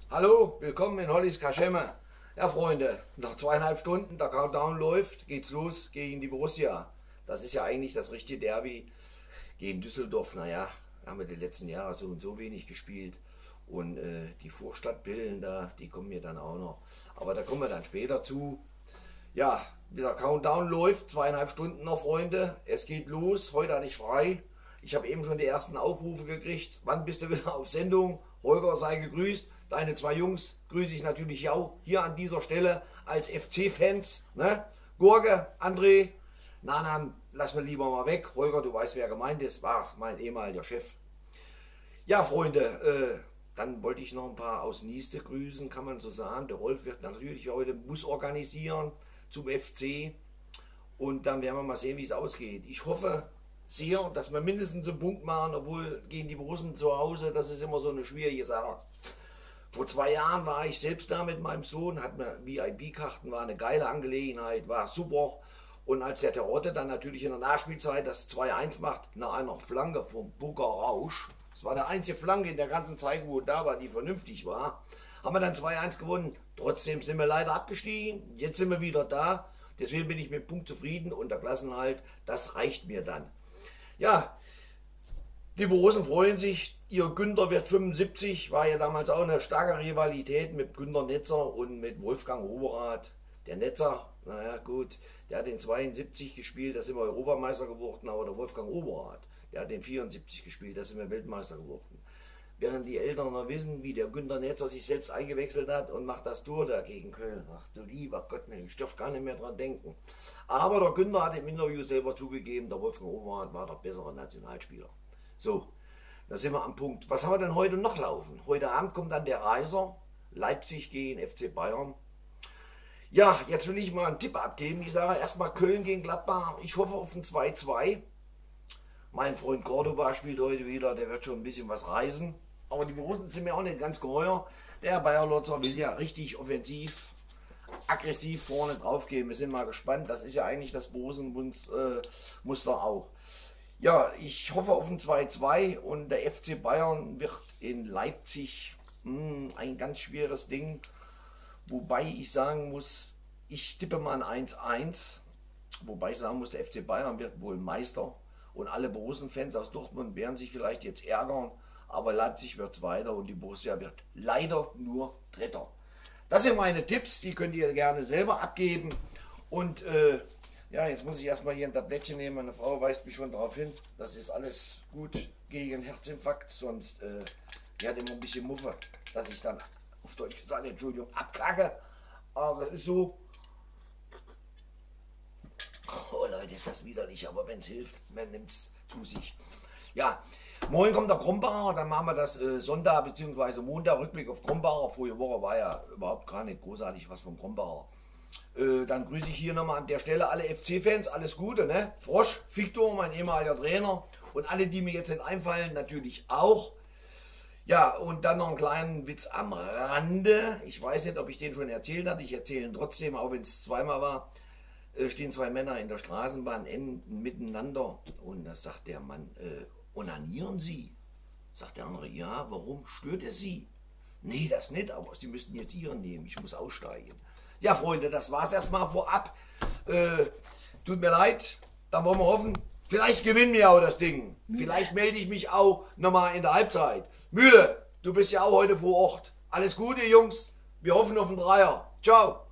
Hallo, willkommen in Hollys Kaschemme. Ja, Freunde, nach 2,5 Stunden, der Countdown läuft, geht's los gegen die Borussia. Das ist ja eigentlich das richtige Derby gegen Düsseldorf. Naja, haben wir die letzten Jahre so und so wenig gespielt. Und die Vorstadtpillen da, die kommen mir dann auch noch. Aber da kommen wir dann später zu. Ja, der Countdown läuft, 2,5 Stunden noch, Freunde. Es geht los, heute hatte ich frei. Ich habe eben schon die ersten Aufrufe gekriegt. Wann bist du wieder auf Sendung? Holger, sei gegrüßt. Deine zwei Jungs grüße ich natürlich auch hier an dieser Stelle als FC-Fans. Ne? Gurke, André, Nanan, lass mir lieber mal weg. Holger, du weißt, wer gemeint ist, war mein ehemaliger Chef. Ja, Freunde, dann wollte ich noch ein paar aus Nieste grüßen, kann man so sagen. Der Rolf wird natürlich heute einen Bus organisieren zum FC. Und dann werden wir mal sehen, wie es ausgeht. Ich hoffe sehr, dass wir mindestens einen Punkt machen, obwohl gegen die Borussen zu Hause, das ist immer so eine schwierige Sache. Vor 2 Jahren war ich selbst da mit meinem Sohn, hatten wir VIP-Karten, war eine geile Angelegenheit, war super. Und als der Terodde dann natürlich in der Nachspielzeit das 2-1 macht, nach einer Flanke vom Burger Rausch, das war der einzige Flanke in der ganzen Zeit, wo da war, die vernünftig war, haben wir dann 2-1 gewonnen. Trotzdem sind wir leider abgestiegen, jetzt sind wir wieder da. Deswegen bin ich mit dem Punkt zufrieden und der Klassenhalt, das reicht mir dann. Ja, die Borussen freuen sich, ihr Günther wird 75, war ja damals auch eine starke Rivalität mit Günter Netzer und mit Wolfgang Overath. Der Netzer, naja gut, der hat den 72 gespielt, da sind wir Europameister geworden, aber der Wolfgang Overath, der hat den 74 gespielt, da sind wir Weltmeister geworden. Während die Eltern noch wissen, wie der Günter Netzer sich selbst eingewechselt hat und macht das Tor da gegen Köln. Ach du lieber Gott, nee, ich darf gar nicht mehr dran denken. Aber der Günter hat im Interview selber zugegeben, der Wolfgang Overath war der bessere Nationalspieler. So, da sind wir am Punkt. Was haben wir denn heute noch laufen? Heute Abend kommt dann der Reiser, Leipzig gegen FC Bayern. Ja, jetzt will ich mal einen Tipp abgeben. Ich sage erstmal Köln gegen Gladbach. Ich hoffe auf ein 2-2. Mein Freund Cordoba spielt heute wieder, der wird schon ein bisschen was reißen. Aber die Borussen sind mir auch nicht ganz geheuer. Der Bayer Lotzer will ja richtig offensiv, aggressiv vorne drauf gehen. Wir sind mal gespannt. Das ist ja eigentlich das Borussen-Muster auch. Ja, ich hoffe auf ein 2-2 und der FC Bayern wird in Leipzig ein ganz schweres Ding. Wobei ich sagen muss, ich tippe mal ein 1-1. Wobei ich sagen muss, der FC Bayern wird wohl Meister. Und alle Borussen-Fans aus Dortmund werden sich vielleicht jetzt ärgern. Aber Leipzig wird Zweiter und die Borussia wird leider nur Dritter. Das sind meine Tipps, die könnt ihr gerne selber abgeben. Und ja, jetzt muss ich erstmal hier ein Tablettchen nehmen. Meine Frau weist mich schon darauf hin. Das ist alles gut gegen Herzinfarkt. Sonst die hat immer ein bisschen Muffe, dass ich dann auf Deutsch gesagt, Entschuldigung, abkacke. Aber das ist so. Oh Leute, ist das widerlich, aber wenn es hilft, man nimmt es zu sich. Ja, morgen kommt der Krombacher, dann machen wir das Sonntag bzw. Montag, Rückblick auf Krombacher. Vorige Woche war ja überhaupt gar nicht großartig was vom Krombacher. Dann grüße ich hier nochmal an der Stelle alle FC-Fans, alles Gute, ne? Frosch, Victor, mein ehemaliger Trainer und alle, die mir jetzt nicht einfallen, natürlich auch. Ja, und dann noch einen kleinen Witz am Rande. Ich weiß nicht, ob ich den schon erzählt habe, ich erzähle ihn trotzdem, auch wenn es zweimal war. Stehen 2 Männer in der Straßenbahn miteinander und da sagt der Mann, onanieren Sie? Sagt der andere, ja, warum stört es Sie? Nee, das nicht, aber Sie müssten jetzt Ihren nehmen, ich muss aussteigen. Ja, Freunde, das war's erstmal vorab. Tut mir leid, dann wollen wir hoffen, vielleicht gewinnen wir auch das Ding. Vielleicht melde ich mich auch nochmal in der Halbzeit. Mühle, du bist ja auch heute vor Ort. Alles Gute, Jungs, wir hoffen auf einen Dreier. Ciao.